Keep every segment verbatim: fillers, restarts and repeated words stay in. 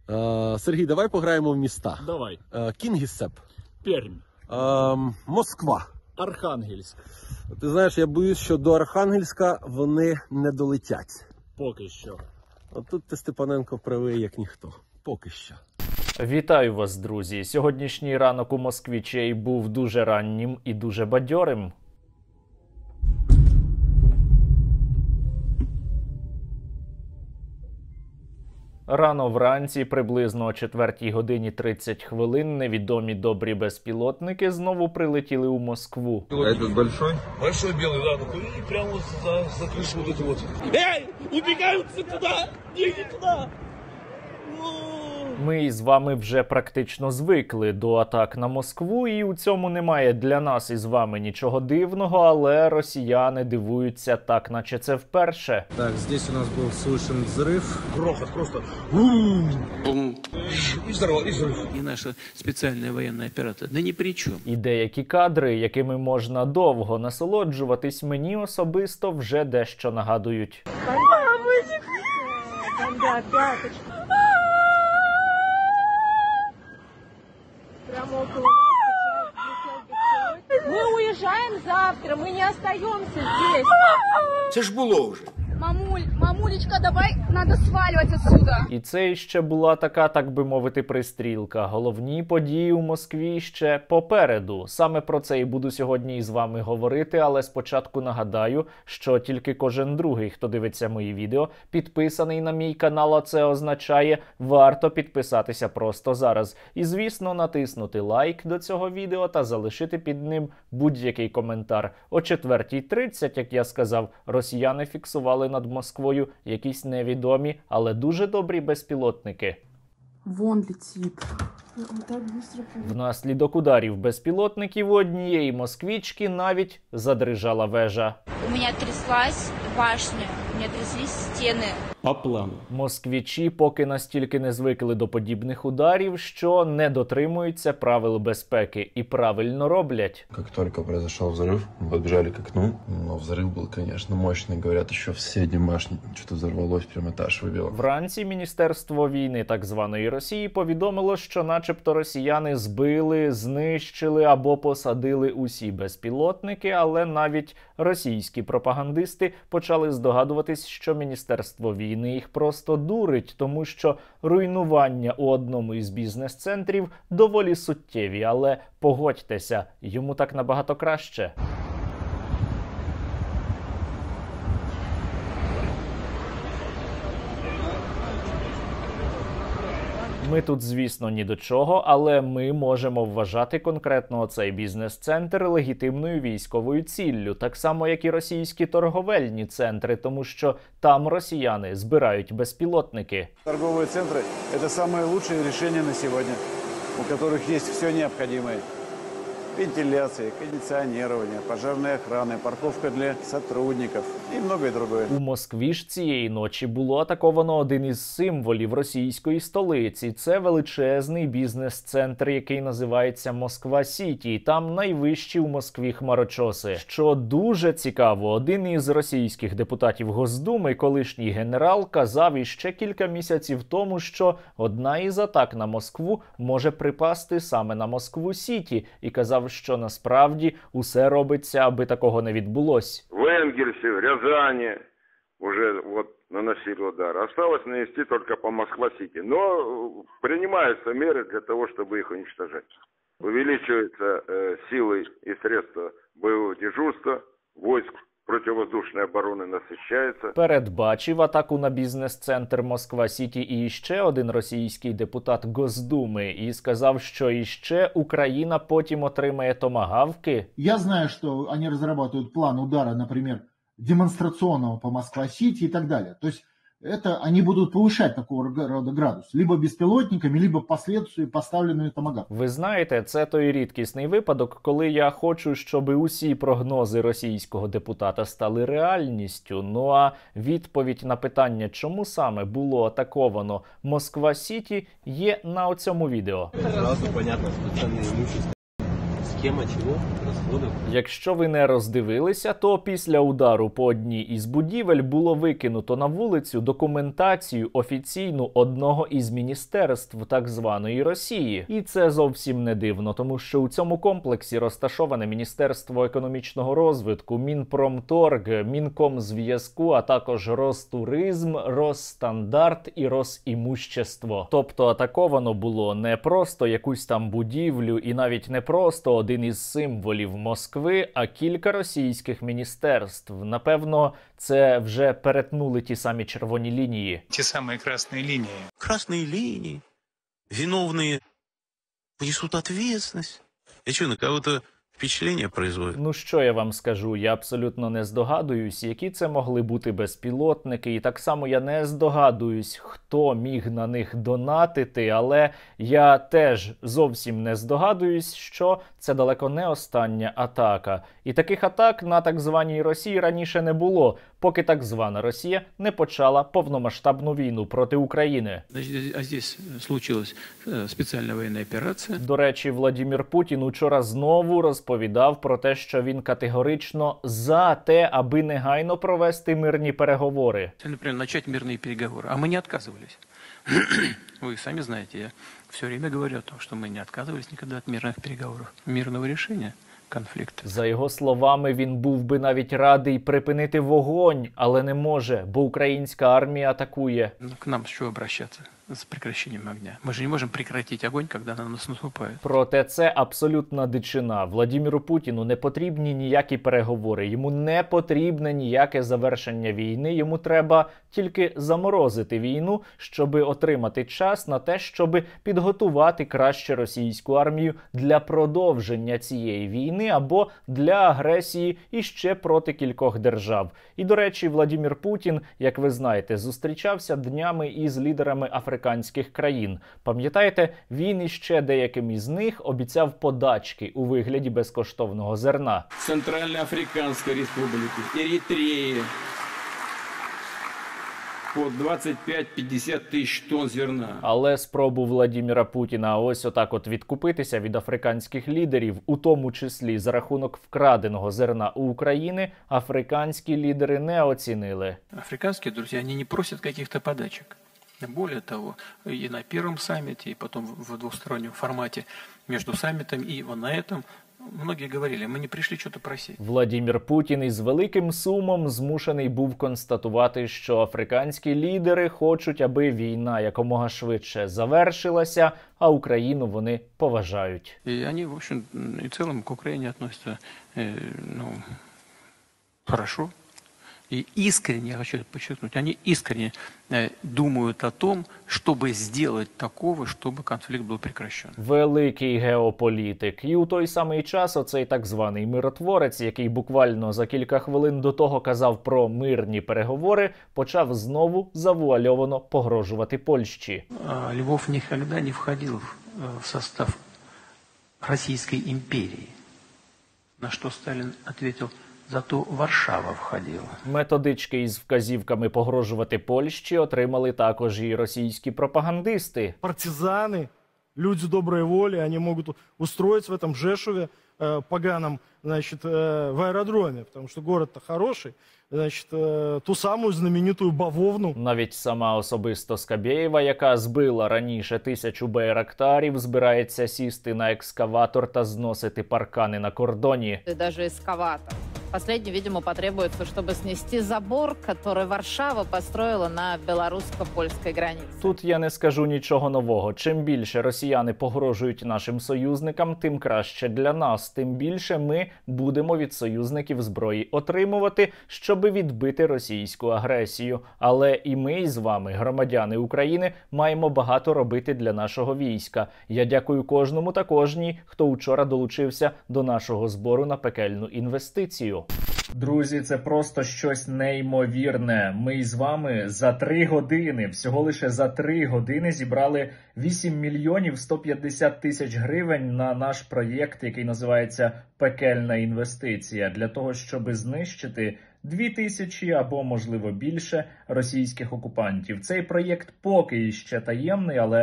Е, Сергій, давай пограємо в міста. Давай. Е, Кінгісепп. Пермь. Е, Москва. Архангельськ. Ти знаєш, я боюсь, що до Архангельська вони не долетять. Поки що. От тут ти, Степаненко, правий як ніхто. Поки що. Вітаю вас, друзі! Сьогоднішній ранок у москвичей був дуже раннім і дуже бадьорим. Рано вранці, приблизно о четвертій годині тридцять хвилин, невідомі добрі безпілотники знову прилетіли у Москву. А этот большой? Большой белый, да, такой, и прямо вот за, за крышу вот эту вот. Эй, убегаются туда! Не, не туда! Ми із вами вже практично звикли до атак на Москву, і у цьому немає для нас із вами нічого дивного, але росіяни дивуються так, наче це вперше. Так, здесь у нас был слышен взрыв. Грохот просто. Бум! И взорвал, и взрыв. И наша специальная военная операция. Да ни при чем. І деякі кадри, якими можна довго насолоджуватись, мені особисто вже дещо нагадують. Прямо около нас. Мы уезжаем завтра, мы не остаемся здесь. Це ж було вже. Мамуль, мамулечка, давай, надо сваливать отсюда. І це ще була така, так би мовити, пристрілка. Головні події у Москві ще попереду. Саме про це і буду сьогодні із вами говорити, але спочатку нагадаю, що тільки кожен другий, хто дивиться мої відео, підписаний на мій канал, а це означає, варто підписатися просто зараз. І, звісно, натиснути лайк до цього відео та залишити під ним будь-який коментар. О четвертій тридцять, як я сказав, росіяни фіксували над Москвою якісь невідомі, але дуже добрі безпілотники. Вон летит. Он так быстро... Внаслідок ударів безпілотників у однієї москвички навіть задрижала вежа. У меня тряслась башня, у меня тряслись стены. По плану. Москвичі поки настільки не звикли до подібних ударів, що не дотримуються правил безпеки і правильно роблять. Как только произошел взрыв, мы подбежали к окну, но взрыв был, конечно, мощный. Говорят, еще в соседней башне что-то взорвалось, прям этаж выбило. Вранці Міністерство війни так званої Росії повідомило, що начебто росіяни збили, знищили або посадили усі безпілотники, але навіть російські пропагандисти почали здогадуватись, що Міністерство війни їх просто дурить, тому що руйнування у одному із бізнес-центрів доволі суттєві, але погодьтеся, йому так набагато краще. Ми тут, звісно, ні до чого, але ми можемо вважати конкретно цей бізнес-центр легітимною військовою ціллю, так само, як і російські торговельні центри, тому що там росіяни збирають безпілотники. Торговые центры – это самое лучшее решение на сегодня, у которых есть все необходимое. Вентиляция, кондиционирование, пожарная охрана, парковка для сотрудников и многое другое. У Москві ж цієї ночі було атаковано один із символів російської столиці. Це величезний бізнес-центр, який називається Москва-Сіті. Там найвищі у Москві хмарочоси. Що дуже цікаво, один із російських депутатів Госдуми, колишній генерал, казав іще кілька місяців тому, що одна із атак на Москву може припасти саме на Москву-Сіті. І казав, що насправді усе робиться, аби такого не відбулось. В Энгельсе, в Рязани уже вот наносили удар. Осталось нанести только по Москва-Сити. Но принимаются меры для того, чтобы их уничтожать. Увеличиваются э, силы и средства боевого дежурства, войск противовоздушної оборони насичається. Передбачив атаку на бізнес-центр Москва-Сіті і ще один російський депутат Госдуми і сказав, що іще Україна потім отримає томагавки. Я знаю, що вони розробляють план удара, наприклад, демонстрационного по Москва-Сити и так далее. То есть это они будут повышать такого рода градус. Либо безпілотниками, либо последствия поставленими томагавками. Ви знаєте, це той рідкісний випадок, коли я хочу, щоб усі прогнози російського депутата стали реальністю. Ну а відповідь на питання, чому саме було атаковано Москва-Сіті, є на оцьому відео. Зразу понятно, спеціальне імущество. Схема чего? Расходов. Якщо ви не роздивилися, то після удару по одній із будівель було викинуто на вулицю документацію офіційну одного із міністерств так званої Росії. І це зовсім не дивно, тому що у цьому комплексі розташоване Міністерство економічного розвитку, Мінпромторг, Мінкомзв'язку, а також Ростуризм, Росстандарт і Росімущество. Тобто атаковано було не просто якусь там будівлю і навіть не просто один із символів Москви, а кілька російських міністерств. Напевно, це вже перетнули ті самі червоні лінії. Ті самі красні лінії. Красные линии. Виновные понесут ответственность. Я что, на кого-то впечатление производит? Ну що я вам скажу, я абсолютно не здогадуюсь, які це могли бути безпілотники, і так само я не здогадуюсь, хто міг на них донатити, але я теж зовсім не здогадуюсь, що це далеко не остання атака. І таких атак на так званій Росії раніше не було, поки так звана Росія не почала повномасштабну війну проти України. А здесь случилась спеціальна воєнна операція. До речі, Владимир Путін учора знову розповідав про те, що він категорично за те, аби негайно провести мирні переговори. Наприклад, почати мирні переговори. А ми не відказувалися. Ви самі знаєте, я все время говорю о том, що ми не відказувалися ніколи від мирних переговорів, мирного рішення конфлікту. За його словами, він був би навіть радий припинити вогонь, але не може, бо українська армія атакує. Ну, к нам з чого обращатися? З прекращенням огня. Ми ж не можемо прекратити огонь, коли на нас наступають. Проте це абсолютна дичина. Владимиру Путіну не потрібні ніякі переговори, йому не потрібне ніяке завершення війни, йому треба тільки заморозити війну, щоб отримати час на те, щоб підготувати краще російську армію для продовження цієї війни або для агресії іще проти кількох держав. І, до речі, Владимир Путін, як ви знаєте, зустрічався днями із лідерами африканських країн. Пам'ятаєте, він іще деяким із них обіцяв подачки у вигляді безкоштовного зерна. Центральноафриканської республіки, Еритреї. По двадцять п'ять - п'ятдесят тисяч тонн зерна. Але спробу Владимира Путіна ось отак от відкупитися від африканських лідерів, у тому числі за рахунок вкраденого зерна у України, африканські лідери не оцінили. Африканські друзі, вони не просять каких-то подачок. Более того, и на первом саммите, и потом в двустороннем формате между саммитом и вот на этом многие говорили, мы не прийшли что-то просить. Владимир Путін із великим сумом змушений був констатувати, що африканські лідери хочуть, аби війна якомога швидше завершилася, а Україну вони поважають. І вони, в общем, і в цілому к Україні відносяться, ну, хорошо. И искренне, я хочу подчеркнуть, они искренне э, думают о том, чтобы сделать такого, чтобы конфликт был прекращен. Великий геополітик. І у той самий час оцей так званий миротворець, який буквально за кілька хвилин до того казав про мирні переговори, почав знову завуальовано погрожувати Польщі. Львов ніколи не входив в состав Російської імперії. На що Сталін відповів: зато Варшава входила. Методички із вказівками погрожувати Польщі отримали також і російські пропагандисти. Партизани, люди доброї волі, вони можуть устроїтися в этом Жешуве э, поганом, значит, э, в аеродроме, потому что город-то хороший. Значить, ту саму знамениту бавовну. Навіть сама особисто Скабєєва, яка збила раніше тисячу байрактарів, збирається сісти на екскаватор та зносити паркани на кордоні. Даже ескаватор. Последний, видимо, потребуется, чтобы снести забор, который Варшава построила на белорусско-польской границе. Тут я не скажу нічого нового. Чим більше росіяни погрожують нашим союзникам, тим краще для нас. Тим більше ми будемо від союзників зброї отримувати, щоб відбити російську агресію. Але і ми з вами, громадяни України, маємо багато робити для нашого війська. Я дякую кожному та кожній, хто вчора долучився до нашого збору на пекельну інвестицію. Друзі, це просто щось неймовірне. Ми з вами за три години, всього лише за три години зібрали вісім мільйонів сто п'ятдесят тисяч гривень на наш проєкт, який називається «Пекельна інвестиція», для того, щоб знищити дві тисячі або, можливо, більше російських окупантів. Цей проєкт поки іще таємний, але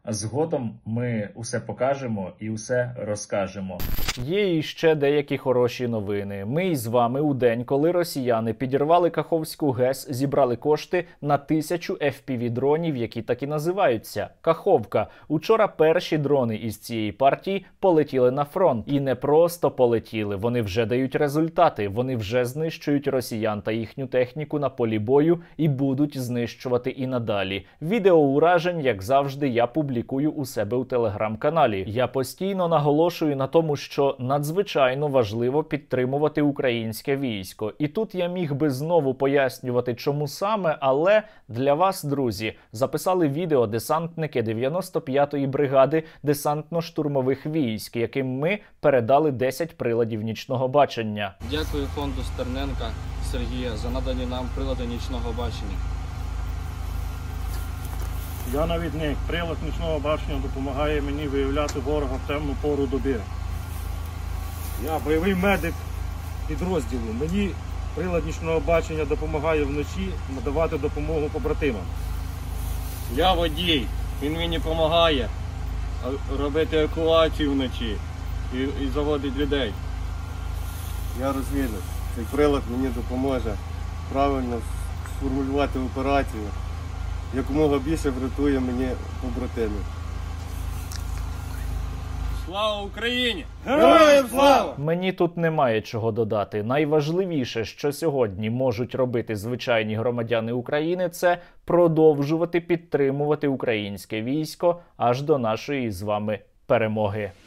Згодом ми усе покажемо і усе розкажемо. Є іще деякі хороші новини. Ми із вами у день, коли росіяни підірвали Каховську ГЕС, зібрали кошти на тисячу еф пі ві-дронів, які так і називаються – Каховка. Учора перші дрони із цієї партії полетіли на фронт. І не просто полетіли, вони вже дають результати. Вони вже знищують росіян та їхню техніку на полі бою і будуть знищувати і надалі. Відео уражень, як завжди, я публікую у себе у телеграм-каналі. Я постійно наголошую на тому, що надзвичайно важливо підтримувати українське військо. І тут я міг би знову пояснювати, чому саме, але для вас, друзі, записали відео десантники дев'яносто п'ятої бригади десантно-штурмових військ, яким ми передали десять приладів нічного бачення. Дякую фонду Стерненка Сергія за надані нам прилади нічного бачення. Я навідник. Прилад нічного бачення допомагає мені виявляти ворога в темну пору доби. Я бойовий медик підрозділу. Мені прилад нічного бачення допомагає вночі надавати допомогу побратимам. Я водій. Він мені допомагає робити евакуацію вночі і, і заводить людей. Я розвідник. Цей прилад мені допоможе правильно сформулювати операцію. Якомога більше врятує мені побратимів. Слава Україні! Героям слава! Мені тут немає чого додати. Найважливіше, що сьогодні можуть робити звичайні громадяни України, це продовжувати підтримувати українське військо аж до нашої з вами перемоги.